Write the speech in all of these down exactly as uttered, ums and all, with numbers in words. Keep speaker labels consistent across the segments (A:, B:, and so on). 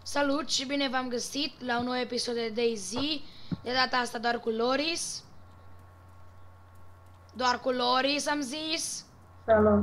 A: Salut și bine v-am găsit la un nou episod de DayZ. De data asta doar cu Loris. Doar cu Loris am zis.
B: Salut.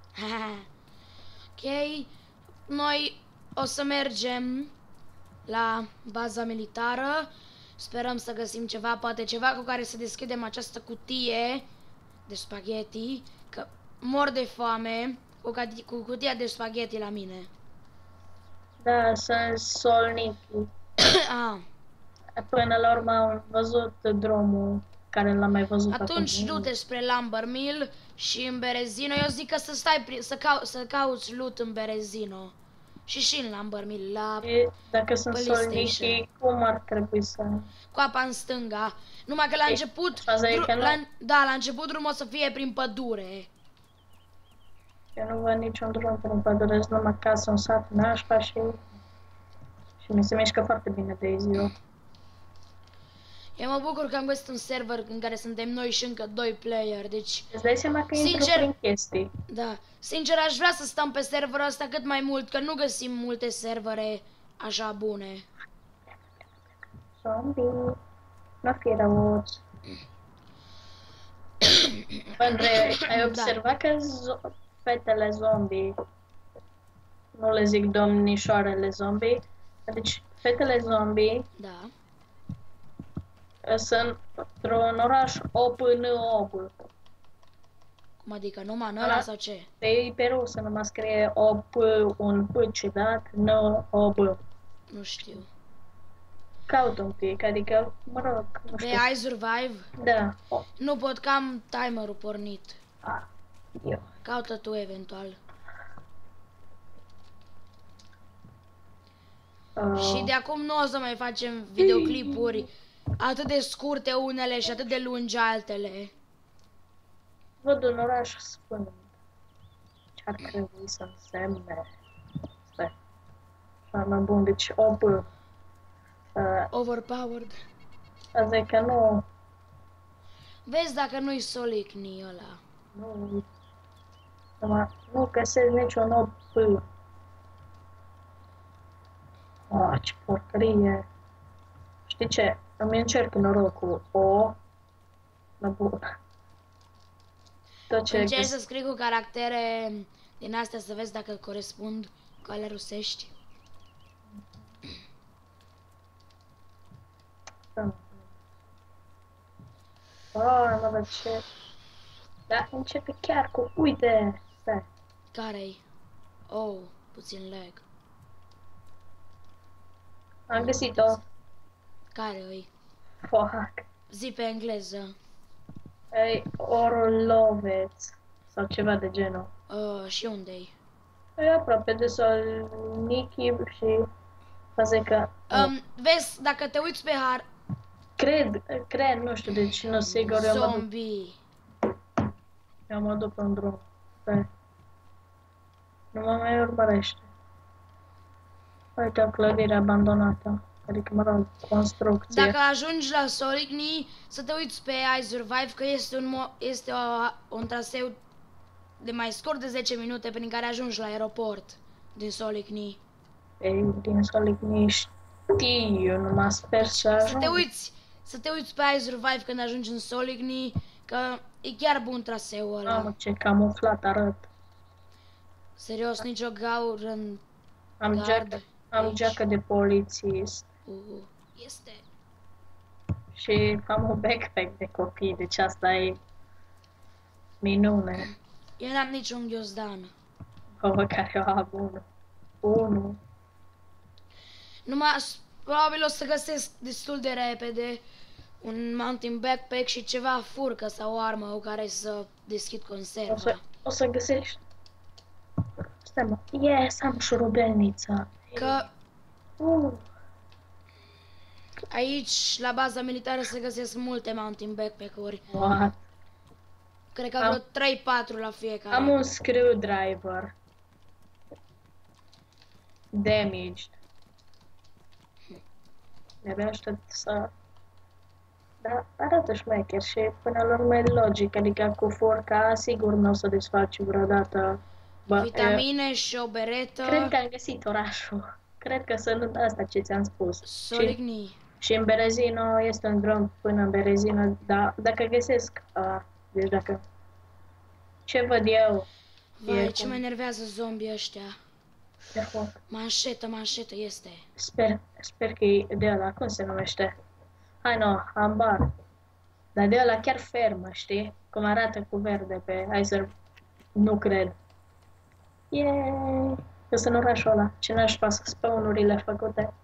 A: Ok. Noi o să mergem la baza militară. Sperăm să găsim ceva, poate ceva cu care să deschidem această cutie de spaghetti. Că mor de foame cu, cu cutia de spaghetti la mine.
B: Da, sunt solnichi.
A: Ah.
B: Până la urmă am văzut drumul care l-am mai văzut.
A: Atunci du-te spre Lumber Mill și în Berezino. Eu zic că să stai, să, cau să cauți loot în Berezino. Și și în Lumber Mill, la
B: E, dacă sunt
A: PlayStation.
B: solnichi, cum ar trebui să...
A: Cu apa în stânga. Numai că la
B: Ei,
A: început,
B: faza e că nu-
A: la, da, la început drumul o să fie prin pădure.
B: Eu nu văd niciun drum prin pădure, numai casă, un sat, nașpa și... Și mi se mișcă foarte bine de ziua.
A: Eu mă bucur că am găsit un server în care suntem noi și încă doi player, deci,
B: Îți dai seama că intru
A: Sincer-
B: prin chestii.
A: da. Sincer, aș vrea să stăm pe serverul ăsta cât mai mult, că nu găsim multe servere așa bune.
B: Zombie. Nu fi răuț. Bă, Andrei, ai observat că zo- fetele zombie, nu le zic domnișoarele zombie, deci fetele zombie
A: Da.
B: sunt într-un oraș O P N O B.
A: Cum adică, numai în ăla sau ce?
B: Pe, pe rusă numai scrie O P, un P ciudat, N O B.
A: Nu știu.
B: Caut un pic, adică, mă rog, nu
A: Pe
B: știu.
A: I Survive?
B: Da. O,
A: Nu pot, că am timerul pornit.
B: a, eu.
A: Caută tu eventual.
B: Uh,
A: Și de acum nu o să mai facem videoclipuri atât de scurte unele și atât de lungi altele.
B: Văd un oraș sfânt. Ce ar trebui să însemne? Stai. Așa, mai bun, deci O P. Uh,
A: Overpowered.
B: asta e că nu...
A: Vezi dacă nu-i Solicni ăla.
B: Nu... Nu, nu găsesc niciun O P. Ah, ce porcărie. Știi ce? Îmi încerc norocul. O... Mă bun. Tot ce
A: Încerci
B: găs-
A: să scrii cu caractere din astea să vezi dacă corespund cu ale rusești.
B: Ah, mă văd ce... Da, începe chiar cu... Uite! Stai.
A: Care-i? Oh, puțin lag.
B: Am găsit-o.
A: Care-i?
B: Fuck.
A: Zi pe engleză.
B: E Orloveț. Sau ceva de genul.
A: Uh, și unde-i?
B: E aproape de Solniki și... Faze că...
A: Um, vezi, dacă te uiți pe har...
B: Cred, cred, nu știu, deci nu sigur, eu mă duc,
A: Zombie.
B: eu mă duc pe un drum. Stai. Nu mă mai urmărește. Uite o clădire abandonată. Adică, mă rog, construcție.
A: Dacă ajungi la Solicni, să te uiți pe I Survive, că este un, mo este o, un traseu de mai scurt de zece minute prin care ajungi la aeroport din Solicni.
B: Ei, din Solicni știu, numai sper să
A: Să
B: ajung.
A: te uiți, să te uiți pe I Survive când ajungi în Solicni, că e chiar bun traseul ăla.
B: Mamă, ce camuflat arăt.
A: Serios, nicio gaură în
B: Am
A: gard
B: geacă, am
A: aici.
B: geacă de polițist.
A: Uh, este.
B: Și am un backpack de copii, deci asta e minune.
A: Eu n-am niciun ghiozdan.
B: Bă, care o am unul. Unul.
A: Numai, s- probabil o să găsesc destul de repede un mountain backpack și ceva furcă sau o armă cu care să deschid
B: O
A: conserva.
B: să, o să găsești. Stai mă. Yes, am șurubelnița.
A: Că
B: Uh,
A: aici, la baza militară, se găsesc multe mountain backpack-uri.
B: what?
A: Cred că
B: Am-
A: vreo trei patru la fiecare.
B: Am un screwdriver. Damaged. De-abia aștept să... Da, arată șmecher și până la urmă e logic, adică cu forca sigur nu o să desfaci vreodată. Bă,
A: Vitamine și o beretă.
B: e, cred că am găsit orașul. Cred că sunt asta ce ți-am spus. Și,
A: Soligny.
B: și în Berezino este un drum până în Berezino, dar dacă găsesc, a, deci dacă ce văd eu
A: Vai,
B: e
A: ce
B: cum-
A: mă enervează zombii ăștia.
B: de foc.
A: Manșetă, manșetă este.
B: Sper, sper că e de ăla, cum se numește? Hai, no, ambar. Dar de ăla chiar fermă, știi? Cum arată cu verde pe Icer. Nu cred. Yeee! Eu sunt în orașul ăla. Ce n-aș face spawn-urile făcute?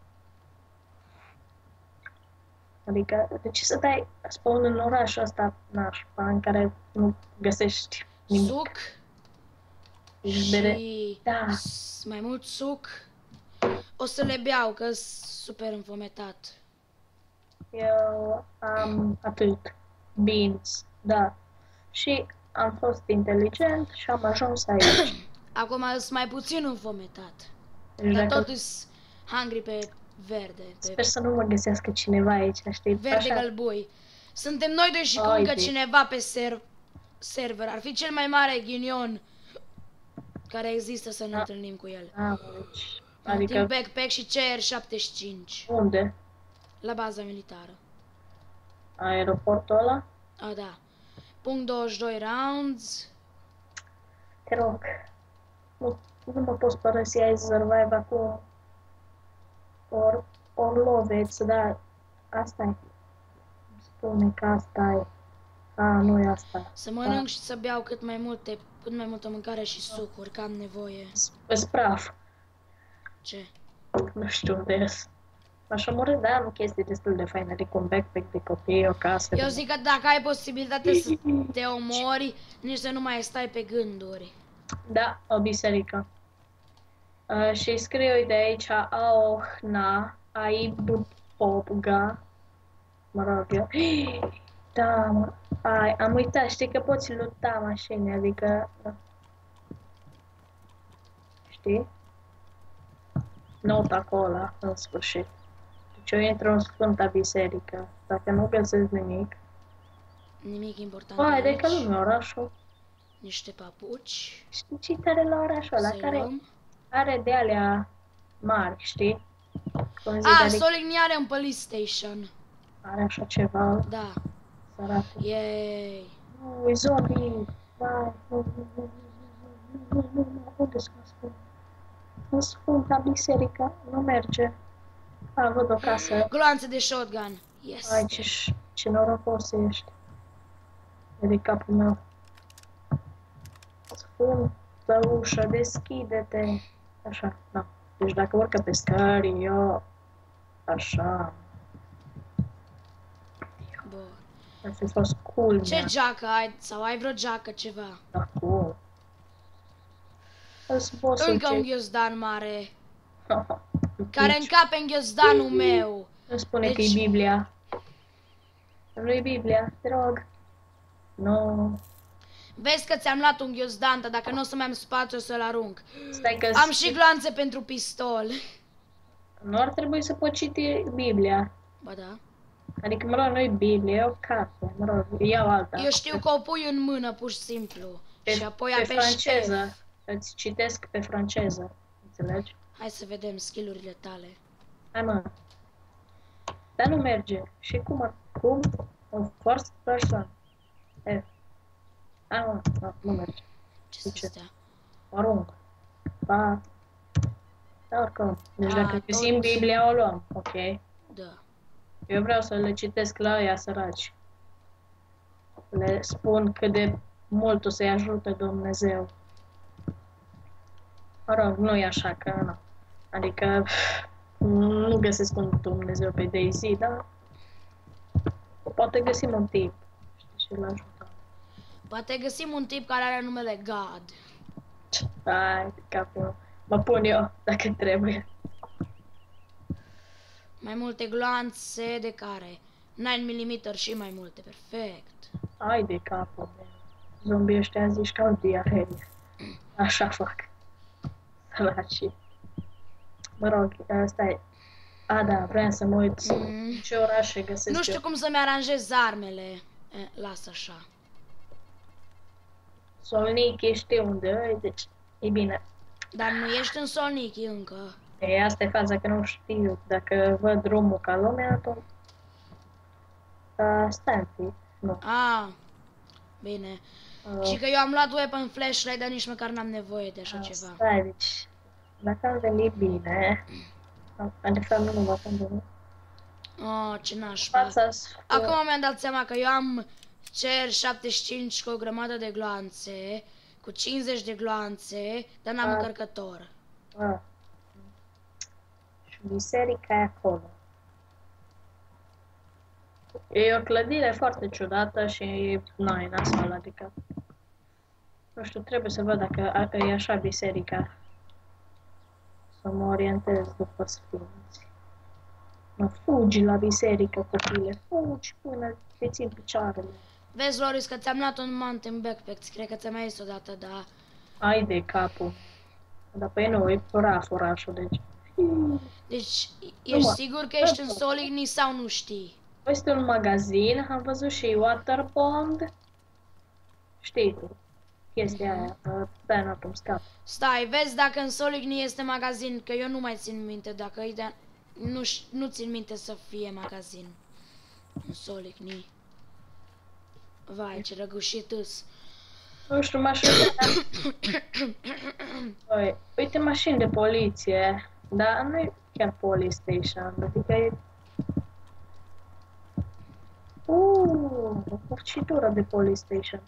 B: Adică, de ce să dai spawn în orașul ăsta, nașpa, în care nu găsești nimic?
A: Suc
B: Ești bere-
A: și
B: Da.
A: s- mai mult suc. O să le beau, că sunt super înfometat.
B: Eu am atât. Beans, da. Și am fost inteligent și am ajuns aici.
A: Acum sunt mai puțin înfometat.
B: Deci
A: Dar
B: dacă...
A: tot sunt hungry pe verde. Pe
B: Sper să nu mă găsească cineva aici, știi?
A: verde
B: Așa.
A: gălbui. Suntem noi doi și cu
B: Haide.
A: încă cineva pe ser server. Ar fi cel mai mare ghinion care există să ne
B: Da.
A: întâlnim cu el.
B: Ah, deci,
A: Adică...
B: adică
A: Din backpack și C R șaptezeci și cinci.
B: unde?
A: La baza militară.
B: Aeroportul ăla?
A: A, da. Punct douăzeci și doi rounds.
B: Te rog, nu, nu mă poți părăsi, ai survive acum. Or, or loveți, da, asta e. Spune că asta e. A, nu e asta.
A: Să mănânc și să beau cât mai multe, cât mai multă mâncare și sucuri, că am nevoie.
B: Îs praf.
A: Ce?
B: Nu știu unde ies. M-aș omorâ, da, am chestii destul de faine, adică un backpack de copii, o casă.
A: Eu zic că dacă ai posibilitatea să te omori, nici să nu mai stai pe gânduri.
B: Da, o biserică. Uh, și scriu de aici Aohna, Aibupopga. Mă rog eu. Da, mă. Ai, am uitat, știi că poți luta mașini, adică... Știi? Nota acolo, în sfârșit. Deci eu intru în Sfânta Biserică. Dacă nu găsesc nimic...
A: Nimic important
B: Hai, de
A: aici.
B: că nu orașul.
A: Niște papuci.
B: Știi ce tare la orașul ăla,
A: Să-i
B: care
A: luăm.
B: are de alea mari, știi? Cum zic,
A: A,
B: adică
A: Soligny are un police station.
B: are așa ceva,
A: Da.
B: sărat.
A: Yay.
B: Nu, e zombie. Vai, nu, nu, nu, nu, nu, nu, nu, unde să mă spun? În Sfânta Biserică, nu merge. A, văd o casă.
A: Gloanțe de shotgun. Yes.
B: Ai, ce, ce norocos ești. E de capul meu. Sfântă ușă, deschide-te. Așa, da. Deci dacă urcă pe scări, eu... Așa.
A: Bun.
B: Ar fi fost cool,
A: Ce geacă ai? Sau ai vreo geacă, ceva?
B: da, cool. Îți bossul
A: Încă un
B: ce...
A: ghiozdan mare. Care încape în ghiozdanul meu.
B: Nu spune
A: Deci-
B: că e Biblia. Nu e Biblia, te rog. Nu.
A: Vezi că ți-am luat un ghiozdan, dar dacă nu o să mai am spațiu o să-l arunc.
B: Stai că...
A: Am și gloanțe pentru pistol.
B: Nu ar trebui să poți citi Biblia.
A: Ba da.
B: Adică, mă rog, nu e Biblie, e o carte. Mă rog, iau alta.
A: Eu știu că o pui în mână, pur și simplu.
B: Pe,
A: Și apoi
B: pe
A: apeși
B: franceză.
A: F.
B: Îți citesc pe franceză. Înțelegi?
A: Hai să vedem skill-urile tale.
B: Hai, mă. Dar nu merge. Și cum? ar- Cum? Un first person. F. Hai, mă. Nu, nu merge.
A: Ce
B: De
A: să
B: ce?
A: stea?
B: Arunc. Ba. Da, oricum. Deci
A: A,
B: dacă găsim
A: tot.
B: Biblia, o luăm. Ok.
A: Da.
B: Eu vreau să le citesc la ăia săraci. Le spun cât de mult o să-i ajute Dumnezeu. Mă rog, nu e așa că, nu. Adică, nu găsesc un Dumnezeu pe Daisy, dar poate găsim un tip. Știi, și-l ajutăm.
A: Poate găsim un tip care are numele God.
B: Hai, capul meu. Mă pun eu, dacă trebuie.
A: Mai multe gloanțe de care? nouă milimetri și mai multe. Perfect.
B: Hai de capul meu. Zombii ăștia zici că au diarhee. Așa fac. Săracii. Mă rog, asta e. A, da, vreau să mă uit
A: Mm.
B: ce orașe găsesc
A: Nu știu
B: eu.
A: cum să-mi aranjez armele. E, lasă așa.
B: Solnic, știi unde e, deci e bine.
A: Dar nu ești în Solnichi încă.
B: E, asta e faza, că nu știu. Dacă văd drumul ca lumea, atunci... Uh, stai un pic. Nu.
A: Ah, bine. Și
B: Uh,
A: că eu am luat weapon flashlight, dar nici măcar n-am nevoie de așa
B: uh,
A: ceva.
B: stai, deci... Dacă am venit bine... uh, De fapt, nu mă convine.
A: Oh, ce nașpa.
B: Fața...
A: Acum mi-am dat seama că eu am cer șaptezeci și cinci cu o grămadă de gloanțe, cu cincizeci de gloanțe, dar n-am
B: Ah.
A: încărcător.
B: Uh. Și biserica e acolo. E o clădire foarte ciudată și nu e nasol, adică... Nu știu, trebuie să văd dacă a- e așa biserica. Să mă orientez după sfinți. Mă fugi la biserică, copile, fugi până te țin picioarele.
A: Vezi, Loris, că ți-am luat un mountain backpack, cred că ți-am mai zis odată, da.
B: Ai de capul. Dar pe nu, e praf orașul, deci...
A: Deci,
B: Nu,
A: ești
B: mă.
A: sigur că ești în Soligny sau nu știi?
B: Este un magazin, am văzut și Waterpond. Știi tu, chestia aia, pe nu îmi scap.
A: Stai, vezi dacă în Soligny este magazin, că eu nu mai țin minte, dacă e de... Nu, ș- nu țin minte să fie magazin în Soligny. Vai, ce răgușit îs.
B: Nu știu, mașini de... Păi, uite, mașini de poliție, dar nu e chiar police station, adică e... Uuu, o curcitură de police station.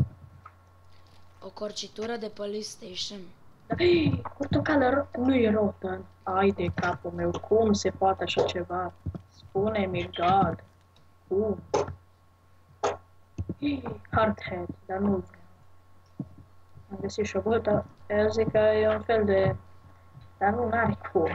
A: O corcitură de police station.
B: Portocală nu e rotă. Ai de capul meu, cum se poate așa ceva? Spune-mi, God. Cum? Hardhead, dar nu vreau. Am găsit și o bătă, eu zic că e un fel de... Dar nu n-are cum.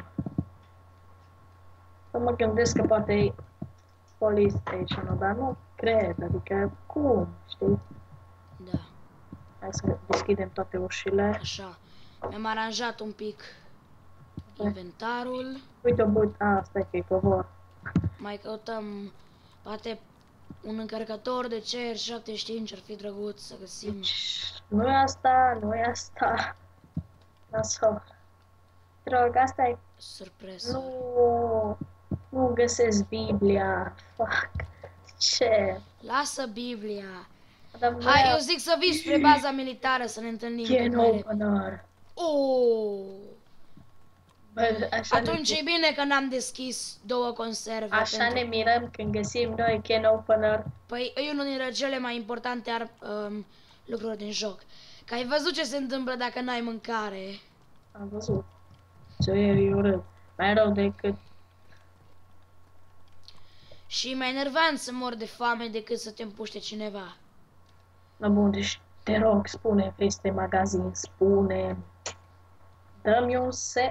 B: Să mă gândesc că poate e police station, dar nu cred, adică cum, știi?
A: Da,
B: Hai să deschidem toate ușile.
A: așa. Mi-am aranjat un pic inventarul.
B: Uite o bătă, a, stai că e covor.
A: Mai căutăm, poate, un încărcător de cer șaptezeci și cinci, ar fi drăguț să găsim.
B: Deci, nu e asta, nu e asta. Nasol. Te rog, asta e...
A: Surpresă.
B: Nu, nu găsesc Biblia. Fuck. Ce?
A: Lasă Biblia.
B: Dar
A: Hai, eu zic să vii spre baza militară să ne întâlnim.
B: Can
A: cât mai repede.
B: opener.
A: Oh.
B: Bă, așa
A: Atunci
B: ne,
A: e bine că n-am deschis două conserve.
B: așa
A: pentru...
B: ne mirăm când găsim noi can opener.
A: Păi e unul dintre cele mai importante ar, um, lucruri din joc. Că ai văzut ce se întâmplă dacă n-ai mâncare.
B: Am văzut. Ce e urât. Mai rău decât...
A: Și e mai enervant să mor de foame decât să te împuște cineva.
B: Na bun, deci te rog, spune peste magazin, spune. Dă-mi un se...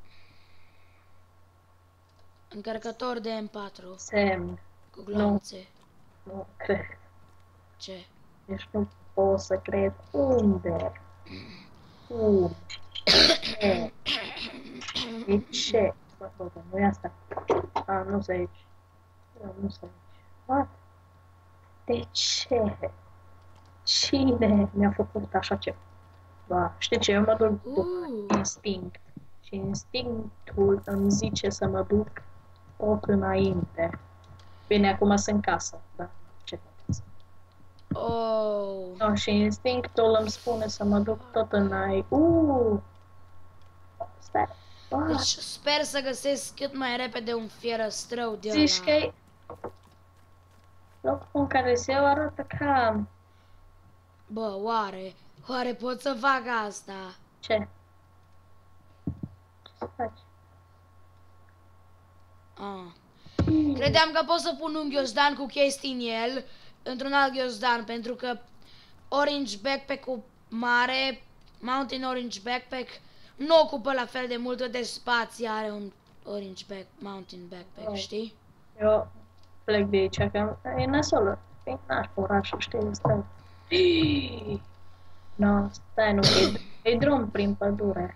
A: Încărcător de M patru
B: semn.
A: cu gloanțe.
B: Nu cred.
A: Ce?
B: Deci nu pot să cred. Unde? Cum? Ce? De ce? Bă, bă, bă, nu e asta. A, nu sunt aici. Nu, nu sunt aici. What? De ce? Cine mi-a făcut așa ceva? Ba, știi ce? Eu mă duc după
A: Uh.
B: instinct. Și instinctul îmi zice să mă duc tot înainte. Bine, acum sunt în casă, da? Ce fac?
A: Oh.
B: No, și instinctul îmi spune să mă duc tot înainte. Uuu! Stai. What?
A: Deci sper să găsesc cât mai repede un fierăstrău de
B: Zici că
A: ăla.
B: e locul în care se arată ca...
A: Bă, oare? Oare pot să fac asta?
B: Ce? Ce să faci?
A: Ah. Credeam că pot să pun un ghiozdan cu chestii în el într-un alt ghiozdan, pentru că Orange Backpack-ul mare, Mountain Orange Backpack, nu ocupă la fel de multă de spație are un Orange Back, Mountain Backpack,
B: Oh.
A: știi?
B: Eu plec de aici, că e nasolă. E naș pe orașul, știi, stai. No, stai, nu, e, e drum prin pădure.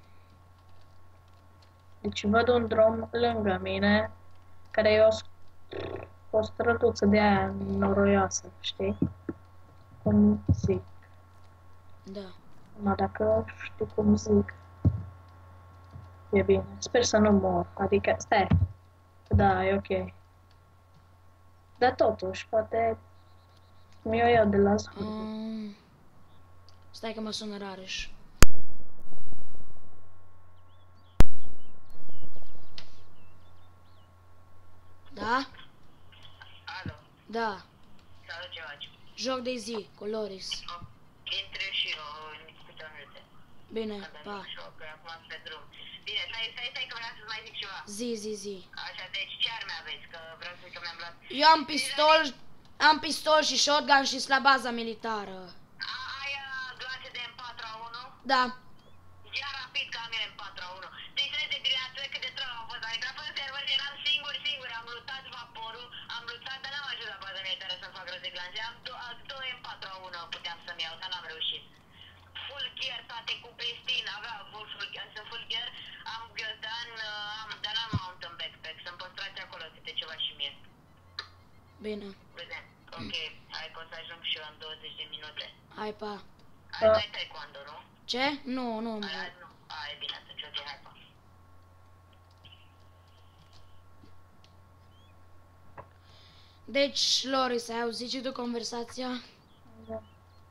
B: Deci văd un drum lângă mine, care e o, o străduță de aia noroioasă, știi? Cum zic.
A: Da.
B: Numai dacă știu cum zic. E bine. Sper să nu mor. Adică, stai. Da, e ok. Dar totuși, poate mi-o iau de la zhurbi.
A: Um, stai că mă sună Rareș. Da?
C: Alo,
A: Da.
C: salut, ce faci?
A: Joc de zi, cu Loris.
C: Intre și eu în câteva minute.
A: Bine,
C: Am
A: pa.
C: dat șoc, că acum sunt pe drum. Bine, stai, stai, stai, că vreau să-ți mai zic ceva.
A: Zi, zi, zi.
C: Așa, deci ce arme aveți? Că vreau să zic că mi-am luat...
A: Eu am pistol, am pistol și shotgun și la baza militară.
C: A, ai uh, gloanțe de M patru A unu?
A: Da.
C: Ia rapid că am eu M patru A unu. Deci trebuie de dimineață cât de trău am fost. Adică a fost server și eram singur, singur. Am luptat vaporul, am luptat, dar n-am ajuns la baza militară să-mi fac rost de gloanțe. Am do două M patru A unu puteam să-mi iau, dar n-am reușit. Full gear, toate cu pristine, avea full, full gear, sunt full gear. Am găzdan, uh, am, dar n-am mount în backpack, să-mi păstrați acolo câte ceva și mie.
A: Bine.
C: Vedem. Ok, hai că o să ajung și eu în douăzeci de minute.
A: Hai, pa.
C: Hai,
B: Da.
C: dai taekwondo, nu?
A: Ce? Nu, nu.
C: Hai, hai, nu. A, e bine atunci, ok, hai, pa.
A: Deci, Loris, ai auzit și tu conversația?
B: Da.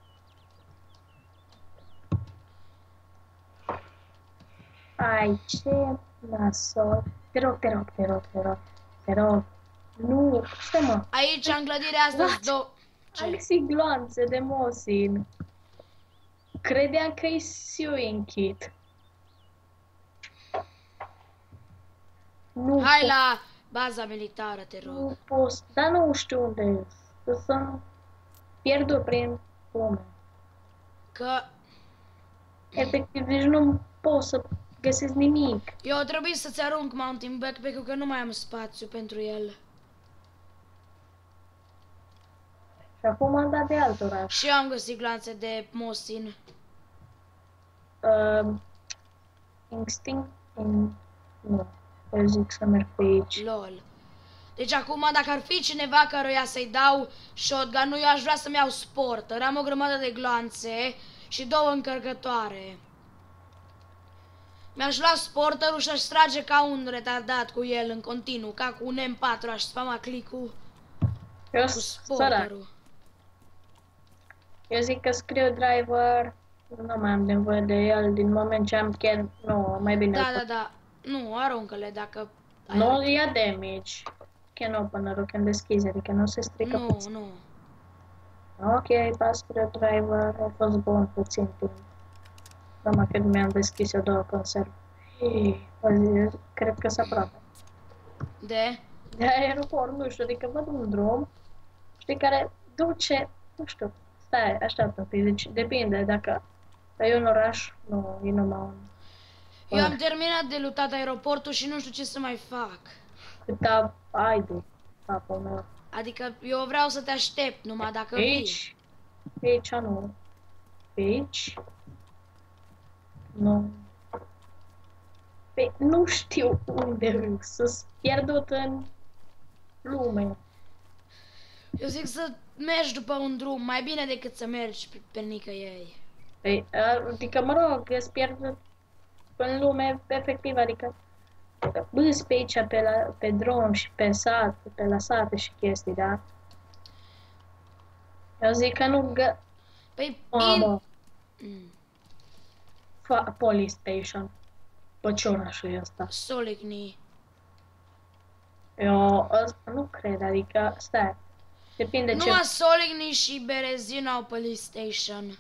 B: Ai, ce nasol. Te rog, te rog, te rog, te rog, te rog. Nu, stai mă.
A: Aici, în clădirea asta,
B: What?
A: două...
B: Am găsit gloanțe de Mosin. Credeam că e sewing kit. Nu
A: Hai
B: pot,
A: la baza militară, te rog.
B: nu pot, dar nu știu unde e. Să sunt pierdut prin lume.
A: Că
B: Efectiv, deci nu pot să găsesc nimic.
A: eu trebuie să-ți arunc mountain backpack-ul, că nu mai am spațiu pentru el.
B: Și acum am dat de alt oraș.
A: Și eu am găsit glanțe de Mosin.
B: Uh, instinct? In... Nu. Eu zic să merg pe aici.
A: Lol. Deci acum, dacă ar fi cineva căruia să-i dau shotgun-ul, eu aș vrea să-mi iau sporter. Am o grămadă de gloanțe și două încărcătoare. Mi-aș lua sporterul și aș trage ca un retardat cu el în continuu, ca cu un M patru, aș spama click-ul
B: Eu
A: cu
B: sărac.
A: sporterul.
B: Eu zic că screwdriver nu mai am nevoie de el din moment ce am chiar... Nu, mai bine.
A: Da, da, da. Nu, aruncă-le dacă... ai
B: Nu
A: altă-
B: ia damage. Can opener-ul când deschizi, adică nu se strică
A: Nu,
B: puțin.
A: nu.
B: Ok, pas screwdriver, a fost bun puțin timp. Numai când mi-am deschis eu două conserve. Hei, azi, cred că s aproape.
A: De?
B: De aeroport, nu știu, adică văd un drum, știi, care duce, nu știu, stai, așteaptă un pic, deci depinde, dacă e un oraș, nu, e numai un...
A: Eu am terminat de lutat aeroportul și nu știu ce să mai fac.
B: Câta ai de capul meu.
A: Adică eu vreau să te aștept numai dacă
B: Pe
A: vii.
B: aici? Pe aici nu. Pe aici? Nu. Pe, nu știu unde să-s pierdut în lume.
A: Eu zic să mergi după un drum, mai bine decât să mergi pe, pe nicăieri.
B: Păi, adică, mă rog, îți pierd în lume, efectiv, adică îți pe aici, pe, la, pe drum și pe sat, pe la sate și chestii, da? Eu zic că nu gă...
A: Păi,
B: Mamă,
A: in... Mm.
B: fa- police station. Bă, ce orașul e ăsta?
A: Soligny.
B: Eu ăsta nu cred, adică, stai, depinde ce...
A: Numai Soligny și Berezin au police station.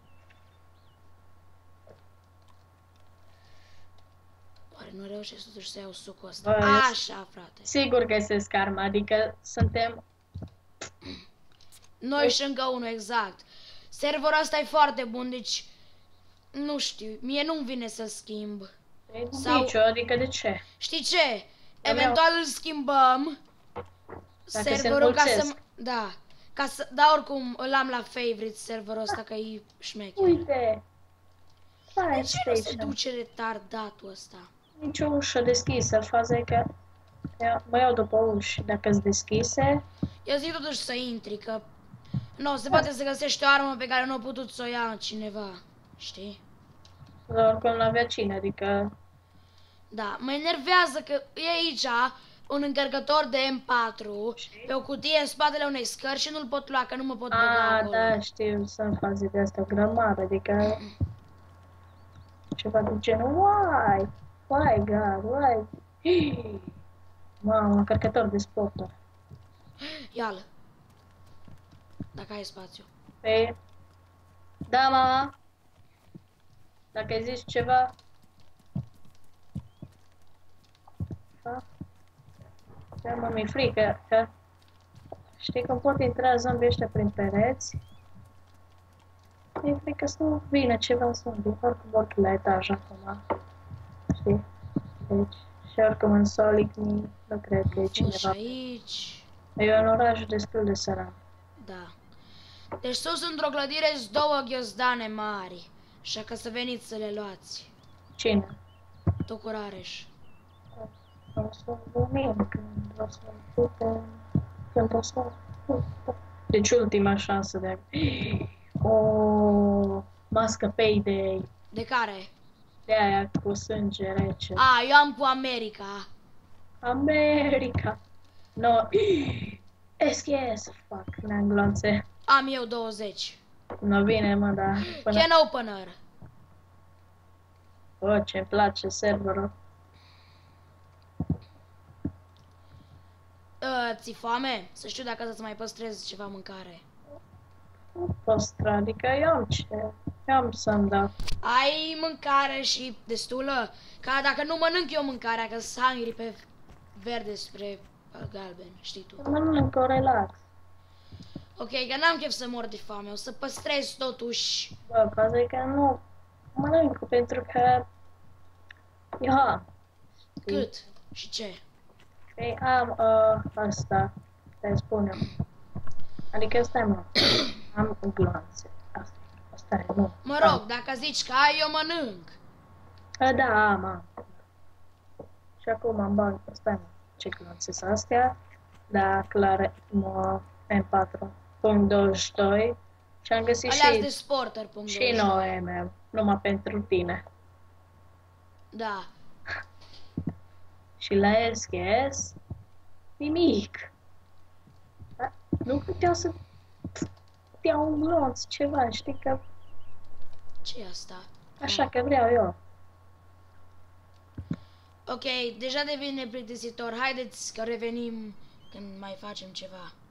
A: Oare nu reușesc totuși să iau sucul ăsta?
B: Bă,
A: Așa, frate.
B: Sigur găsesc arma, adică suntem...
A: Noi și încă unul, exact. Serverul ăsta e foarte bun, deci... Nu știu, mie nu-mi vine să schimb.
B: E
A: Sau-
B: nicio, adică de ce?
A: Știi ce?
B: Dar
A: Eventual îl schimbăm
B: se
A: serverul ca să...
B: înmulțesc.
A: Da. Ca să... Dar oricum îl am la favorite serverul ăsta, că e șmecher.
B: Uite! Fire
A: De ce nu se
B: station.
A: duce retardatul ăsta?
B: Nici o ușă deschisă, faza e că... Eu mă iau după uși, dacă sunt deschise...
A: Eu zic totuși să intri, că... Nu, se poate să găsești o armă pe care nu a putut să o ia cineva. Știi?
B: Dar oricum n-avea cine, adică...
A: Da, mă enervează că e aici un încărcător de M patru
B: Și?
A: pe o cutie în spatele unei scări și nu-l pot lua, că nu mă pot băga
B: A,
A: acolo.
B: da, știu, sunt faze de astea, o grămadă, adică ceva de genul, uai, uai, God, uai. Mamă, încărcător de sporturi.
A: Ia-l. Dacă ai spațiu.
B: Pe... Da, mama? Dacă ai zis ceva... Da? Da, mă, mi-e frică, că... Știi cum pot intra zombii ăștia prin pereți? Mi-e frică să nu vină ceva zombie, oricum urc la etaj acum. Știi? Deci, și oricum în Solicni, nu cred că e
A: Fost și
B: cineva.
A: aici.
B: E un oraș destul de săran.
A: Da. Deci sus într-o clădire sunt două ghiozdane mari. Așa că să veniți să le luați.
B: Cine?
A: Tu cu Rareș.
B: O să venim când o să putem, când o să putem. Deci ultima șansă de a... O mască Payday,
A: De care?
B: de aia cu sânge rece.
A: A, eu am cu America.
B: America! No, S K S, fuck, ne-am glonțe.
A: Am eu douăzeci.
B: Nu vine, mă, dar până...
A: Can opener.
B: Bă, ce-mi place serverul.
A: Uh, ți foame? Să știu dacă să-ți mai păstrez ceva mâncare.
B: Nu păstra, adică eu am ce... Eu am să-mi dau.
A: Ai mâncare și destulă? Ca dacă nu mănânc eu mâncarea, că sunt hungry pe verde spre uh, galben, știi tu.
B: Mănânc o relax.
A: Ok, că n-am chef să mor de foame, o să păstrez totuși.
B: Bă, faza e că nu mănânc pentru că... Ia,
A: Cât? Și ce?
B: ei, am uh, asta, te spun eu. Adică stai, mă, am gloanțe. Asta, asta e, nu.
A: Mă rog, dacă zici că ai, eu mănânc.
B: A, da, am, am. Și acum am bani, stai, mă, ce gloanțe sunt astea? Da, clar, mă, M patru, punct douăzeci și doi. Și am găsit
A: Alea
B: și,
A: de sporter, punct
B: și
A: douăzeci și doi.
B: nouă M, numai pentru tine.
A: Da.
B: Și la S K S, nimic. Da? Nu puteau să te iau un glonț, ceva, știi că
A: Ce e asta?
B: așa că vreau eu.
A: Ok, deja devine plictisitor. Haideți că revenim când mai facem ceva.